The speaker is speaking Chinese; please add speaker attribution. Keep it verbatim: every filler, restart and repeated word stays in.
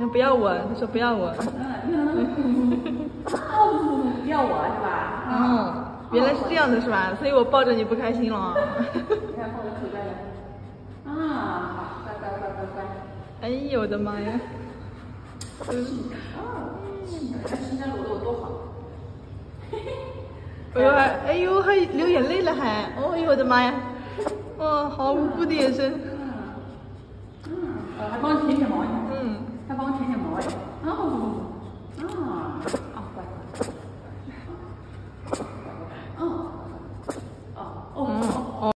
Speaker 1: 他不要我，他说不要我。
Speaker 2: 嗯，哦，不要我是吧？
Speaker 1: 嗯，原来是这样的是吧？所以我抱着你不开心了。
Speaker 2: 你看抱着口袋的。啊，好，乖乖乖乖乖。
Speaker 1: 哎呦我的妈呀！
Speaker 2: 嗯，看新疆裸露多好。
Speaker 1: 哎呦还，哎呦还流眼泪了还，哦呦我的妈呀！哇，好无辜的眼神。
Speaker 2: 嗯，嗯，还帮你